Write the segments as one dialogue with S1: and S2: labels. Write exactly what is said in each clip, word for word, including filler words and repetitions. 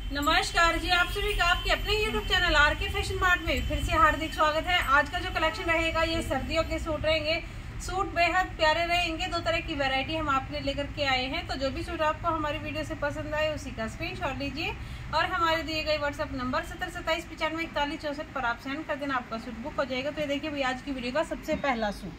S1: नमस्कार जी, आप सभी का आपके अपने YouTube channel R K fashion mart में फिर से हार्दिक स्वागत है। आज का जो कलेक्शन रहेगा ये सर्दियों के सूट रहेंगे। सूट बेहद प्यारे रहेंगे। दो तरह की वैरायटी हम आपके लेकर के आए हैं। तो जो भी सूट आपको हमारी वीडियो से पसंद आए उसी का स्क्रीनशॉट लीजिए और हमारे दिए गए व्हाट्सएप नंबर सत्तर सत्ताईस पचानवे इकतालीस चौसठ पर आप सेंड कर देना, आपका सूट बुक हो जाएगा। तो ये देखिए भाई, आज की वीडियो का सबसे पहला सूट,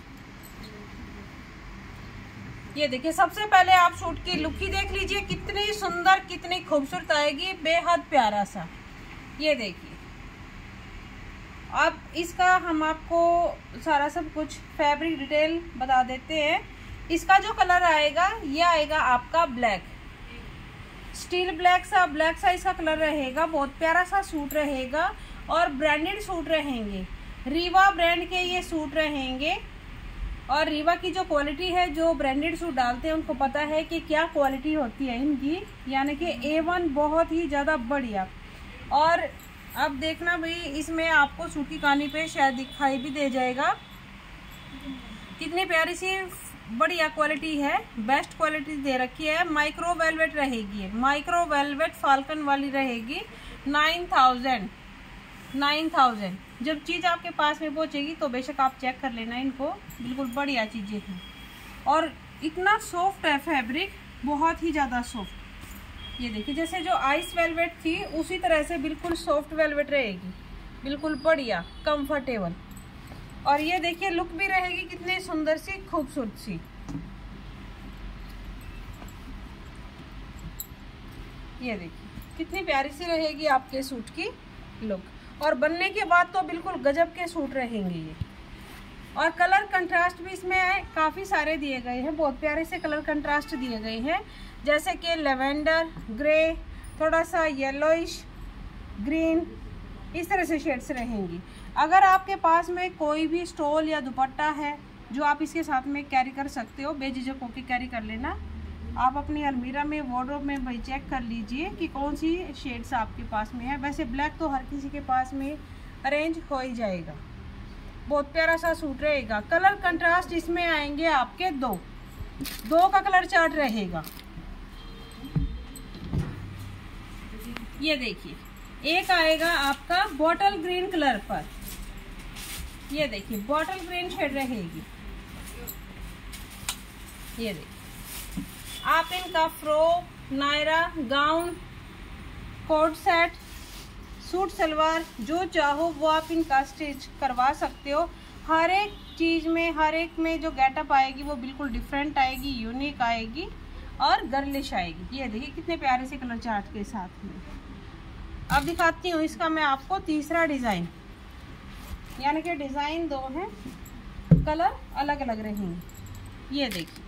S1: ये देखिए। सबसे पहले आप सूट की लुक ही देख लीजिए, कितनी सुंदर कितनी खूबसूरत आएगी, बेहद प्यारा सा। ये देखिए, अब इसका हम आपको सारा सब कुछ फैब्रिक डिटेल बता देते हैं। इसका जो कलर आएगा ये आएगा आपका ब्लैक, स्टील ब्लैक सा ब्लैक सा इसका कलर रहेगा। बहुत प्यारा सा सूट रहेगा और ब्रांडेड सूट रहेंगे। रीवा ब्रांड के ये सूट रहेंगे और रीवा की जो क्वालिटी है, जो ब्रांडेड सूट डालते हैं उनको पता है कि क्या क्वालिटी होती है इनकी, यानी कि ए वन, बहुत ही ज़्यादा बढ़िया। और अब देखना भाई, इसमें आपको सूट की कहानी पे शायद दिखाई भी दे जाएगा कितनी प्यारी सी बढ़िया क्वालिटी है, बेस्ट क्वालिटी दे रखी है। माइक्रो वेलवेट रहेगी, माइक्रो वेलवेट फाल्कन वाली रहेगी। नाइन थाउजेंड नाइन थाउजेंड जब चीज़ आपके पास में पहुंचेगी तो बेशक आप चेक कर लेना इनको, बिल्कुल बढ़िया चीज़ें हैं। और इतना सॉफ्ट है फैब्रिक, बहुत ही ज़्यादा सॉफ्ट। ये देखिए, जैसे जो आइस वेलवेट थी उसी तरह से बिल्कुल सॉफ्ट वेलवेट रहेगी, बिल्कुल बढ़िया कंफर्टेबल। और ये देखिए लुक भी रहेगी कितनी सुंदर सी खूबसूरत सी। ये देखिए कितनी प्यारी सी रहेगी आपके सूट की लुक। और बनने के बाद तो बिल्कुल गजब के सूट रहेंगे ये। और कलर कंट्रास्ट भी इसमें काफ़ी सारे दिए गए हैं, बहुत प्यारे से कलर कंट्रास्ट दिए गए हैं, जैसे कि लेवेंडर, ग्रे, थोड़ा सा येलोइश, ग्रीन, इस तरह से शेड्स रहेंगी। अगर आपके पास में कोई भी स्टोल या दुपट्टा है जो आप इसके साथ में कैरी कर सकते हो, बेझिझक होकर कैरी कर लेना। आप अपनी अलमीरा में, वार्डरोब में भाई चेक कर लीजिए कि कौन सी शेड्स आपके पास में है। वैसे ब्लैक तो हर किसी के पास में अरेंज हो ही जाएगा। बहुत प्यारा सा सूट रहेगा। कलर कंट्रास्ट इसमें आएंगे आपके दो दो का कलर चार्ट रहेगा। ये देखिए, एक आएगा आपका बॉटल ग्रीन कलर पर, ये देखिए बॉटल ग्रीन शेड रहेगी। ये देखिए, आप इनका frock, Naira, gown, coat set, suit salwar जो चाहो वो आप इनका स्टिच करवा सकते हो। हर एक चीज़ में, हर एक में जो गेटअप आएगी वो बिल्कुल डिफरेंट आएगी, यूनिक आएगी और गर्लिश आएगी। ये देखिए कितने प्यारे से कलर चार्ट के साथ में। अब दिखाती हूँ इसका मैं आपको तीसरा डिज़ाइन, यानी कि डिज़ाइन दो हैं, कलर अलग अलग रहेंगे। ये देखिए,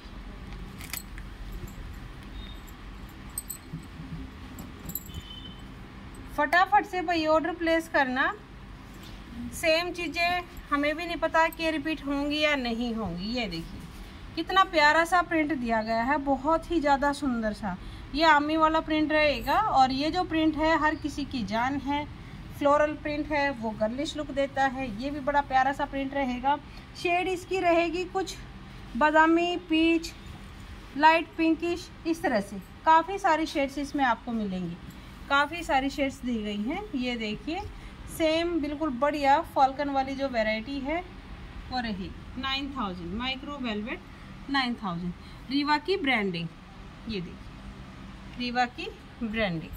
S1: फटाफट से भाई ऑर्डर प्लेस करना। सेम चीज़ें हमें भी नहीं पता कि रिपीट होंगी या नहीं होंगी। ये देखिए कितना प्यारा सा प्रिंट दिया गया है, बहुत ही ज़्यादा सुंदर सा। ये आमी वाला प्रिंट रहेगा और ये जो प्रिंट है हर किसी की जान है। फ्लोरल प्रिंट है, वो गर्लिश लुक देता है। ये भी बड़ा प्यारा सा प्रिंट रहेगा। शेड इसकी रहेगी कुछ बादामी, पीच, लाइट पिंकिश, इस तरह से काफ़ी सारी शेड्स इसमें आपको मिलेंगी। काफ़ी सारी शेड्स दी गई हैं। ये देखिए सेम बिल्कुल बढ़िया फॉल्कन वाली जो वैरायटी है वो रही। Nine thousand micro velvet, nine thousand Riva की ब्रांडिंग। ये देखिए रीवा की ब्रांडिंग,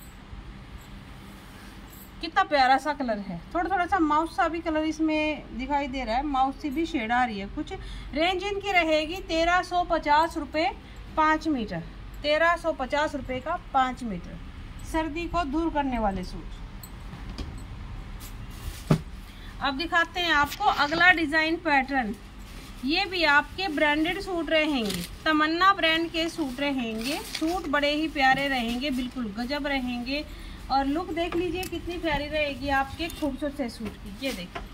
S1: कितना प्यारा सा कलर है। थोड़ा थोड़ा सा माउस सा भी कलर इसमें दिखाई दे रहा है, माउस से भी शेड आ रही है कुछ। रेंज इनकी रहेगी तेरह सौ पचास रुपये पाँच मीटर, तेरह सौ पचास रुपये का पाँच मीटर। सर्दी को दूर करने वाले सूट। अब दिखाते हैं आपको अगला डिजाइन पैटर्न। ये भी आपके ब्रांडेड सूट रहेंगे, तमन्ना ब्रांड के सूट रहेंगे। सूट बड़े ही प्यारे रहेंगे, बिल्कुल गजब रहेंगे। और लुक देख लीजिए कितनी प्यारी रहेगी आपके खूबसूरत से सूट की। ये देखिए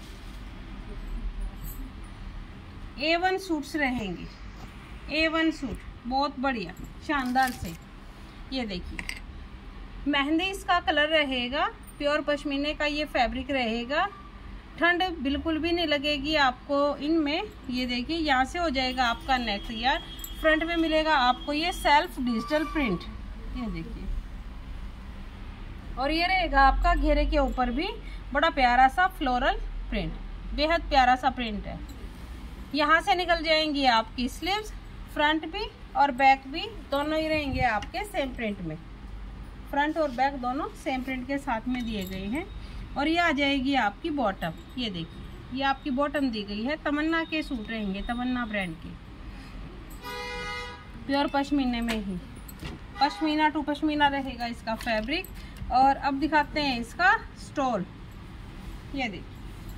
S1: ए वन सूट्स रहेंगे, ए वन सूट बहुत बढ़िया शानदार से। ये देखिए मेहंदी इसका कलर रहेगा, प्योर पश्मीने का ये फैब्रिक रहेगा। ठंड बिल्कुल भी नहीं लगेगी आपको इनमें। ये देखिए यहाँ से हो जाएगा आपका नेक यार, फ्रंट में मिलेगा आपको ये सेल्फ डिजिटल प्रिंट। ये देखिए और ये रहेगा आपका घेरे के ऊपर भी बड़ा प्यारा सा फ्लोरल प्रिंट, बेहद प्यारा सा प्रिंट है। यहाँ से निकल जाएंगी आपकी स्लीव्स, फ्रंट भी और बैक भी दोनों ही रहेंगे आपके सेम प्रिंट में। फ्रंट और बैक दोनों सेम प्रिंट के साथ में दिए गए हैं। और ये आ जाएगी आपकी बॉटम, ये देखिए ये आपकी बॉटम दी गई है। तमन्ना के सूट रहेंगे, तमन्ना ब्रांड के, प्योर पश्मीने में ही, पश्मीना टू पश्मीना रहेगा इसका फैब्रिक। और अब दिखाते हैं इसका स्टोल, ये देखिए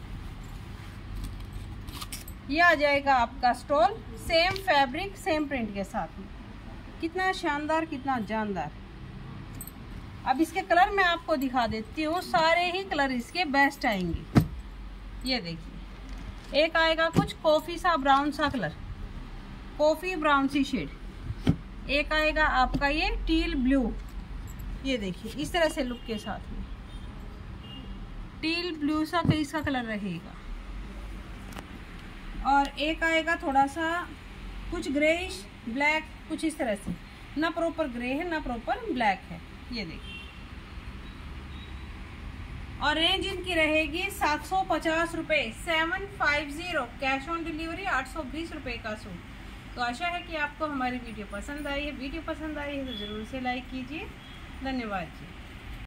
S1: ये आ जाएगा आपका stole, same fabric same print के साथ में। कितना शानदार, कितना जानदार। अब इसके कलर मैं आपको दिखा देती हूँ, सारे ही कलर इसके बेस्ट आएंगे। ये देखिए एक आएगा कुछ कॉफी सा ब्राउन सा कलर, कॉफी ब्राउन सी शेड। एक आएगा आपका ये टील ब्लू, ये देखिए इस तरह से लुक के साथ में टील ब्लू सा इसका कलर रहेगा। और एक आएगा थोड़ा सा कुछ ग्रेइश ब्लैक, कुछ इस तरह से, ना प्रॉपर ग्रे है ना प्रॉपर ब्लैक है, ये देखिए। और रेंज इनकी रहेगी सात सौ पचास रुपये, seven five zero, cash on delivery आठ सौ बीस रुपये का सूट। तो आशा है कि आपको हमारी वीडियो पसंद आई है। वीडियो पसंद आई है तो ज़रूर से लाइक कीजिए। धन्यवाद जी।